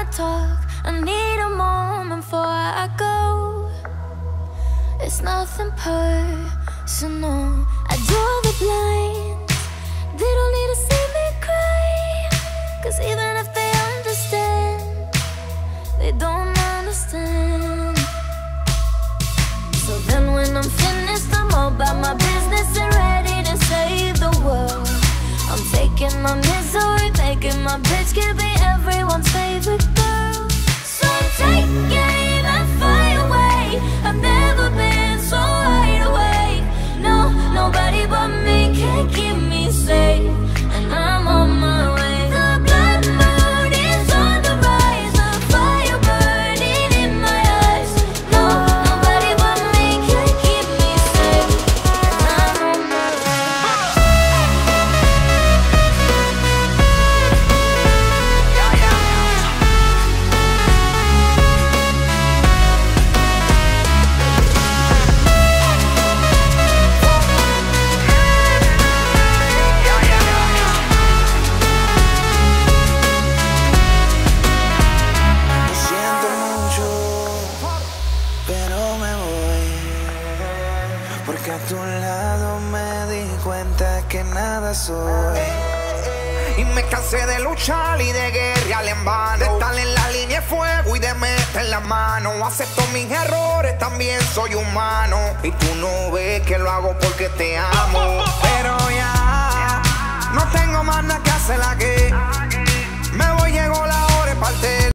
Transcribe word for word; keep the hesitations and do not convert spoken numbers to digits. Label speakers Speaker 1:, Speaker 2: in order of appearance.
Speaker 1: talk. I need a moment before I go. It's nothing personal. I draw the blinds. They don't need to see me cry, 'cause even if they understand, they don't understand. So then when I'm finished, I'm all about my business and ready to save the world. I'm taking my misery, making my bitch, can be everyone's favorite girl. So take aim and fly away. I've never been so wide awake. No, nobody but me can keep me safe, and I'm on my way. The blood moon is on the rise, the fire burning in my eyes. No, nobody but me can keep me safe, and I'm on my
Speaker 2: porque a tu lado me di cuenta que nada soy. Y me cansé de luchar y de guerrear en vano, de estar en la línea de fuego y de meter la mano. Acepto mis errores, también soy humano, y tú no ves que lo hago porque te amo. Pero ya no tengo más nada que hacer, la que me voy, llegó la hora de partir.